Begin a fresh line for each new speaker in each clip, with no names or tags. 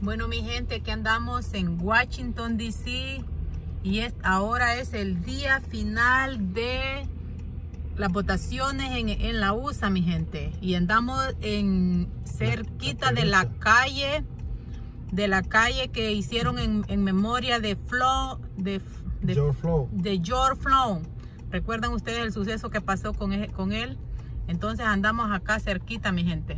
Bueno, mi gente, aquí andamos en Washington, D.C. y ahora es el día final de las votaciones en la USA, mi gente. Y andamos cerquita de la calle que hicieron en memoria de George Floyd. ¿Recuerdan ustedes el suceso que pasó con él? Entonces andamos acá cerquita, mi gente.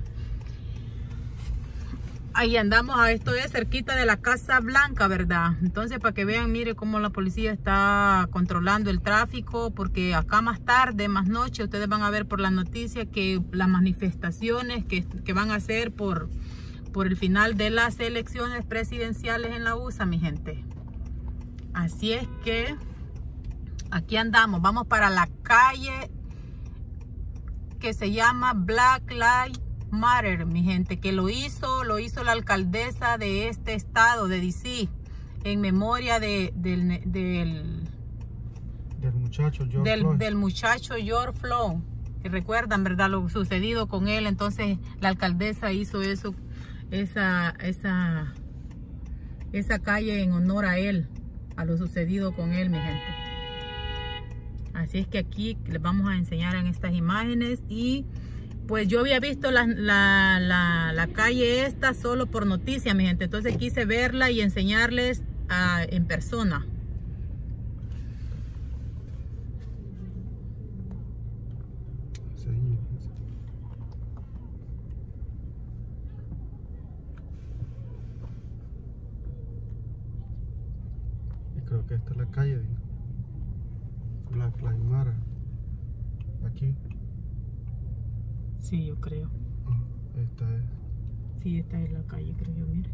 Ahí andamos, esto es cerquita de la Casa Blanca, ¿verdad? Entonces, para que vean, mire cómo la policía está controlando el tráfico, porque acá más tarde, más noche, ustedes van a ver por las noticias que las manifestaciones que van a hacer por el final de las elecciones presidenciales en la USA, mi gente. Así es que aquí andamos, vamos para la calle que se llama Black Lives Matter, mi gente, que lo hizo la alcaldesa de este estado de DC en memoria del muchacho George Floyd, que recuerdan, ¿verdad?, lo sucedido con él. Entonces la alcaldesa hizo esa calle en honor a él, a lo sucedido con él, mi gente. Así es que aquí les vamos a enseñar en estas imágenes. Y pues yo había visto la calle esta solo por noticia, mi gente. Entonces quise verla y enseñarles en persona.
Y creo que esta es la calle de Black Lives Matter. Aquí.
Sí, yo creo.
Esta es.
Sí, esta es la calle, creo yo, mire.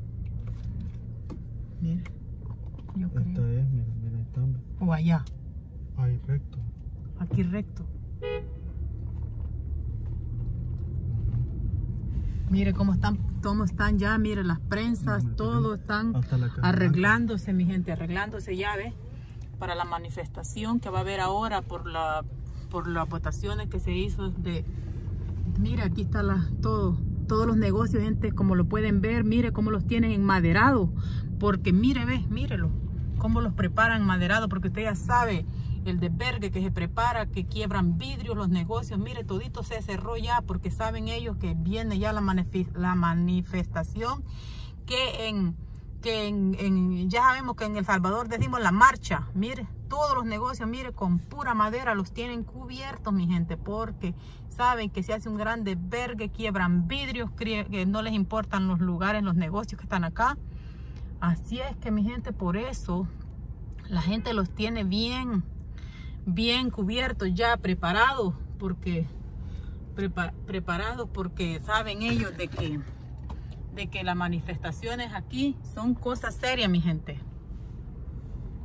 Mire. Yo creo.
Esta es, mira, ahí está.
O allá.
Ahí recto.
Aquí recto. Mire cómo están ya, mire las prensas, todo están arreglándose, mi gente, arreglándose ya, ¿ves? Para la manifestación que va a haber ahora por las votaciones que se hizo de... Mira, aquí está todos los negocios, gente, como lo pueden ver. Mire cómo los tienen enmaderados, porque mírelo, cómo los preparan maderados, porque usted ya sabe el desvergue que se prepara, que quiebran vidrios los negocios. Mire, todito se cerró ya, porque saben ellos que viene ya la manifestación, ya sabemos que en El Salvador decimos la marcha. Mire, todos los negocios, mire, con pura madera los tienen cubiertos, mi gente, porque saben que se hace un gran desvergue, quiebran vidrios, que no les importan los lugares, los negocios que están acá. Así es que, mi gente, por eso la gente los tiene bien cubiertos ya, preparados, porque saben ellos de que las manifestaciones aquí son cosas serias, mi gente.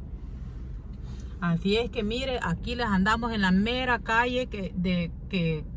Así es que mire, aquí les andamos en la mera calle que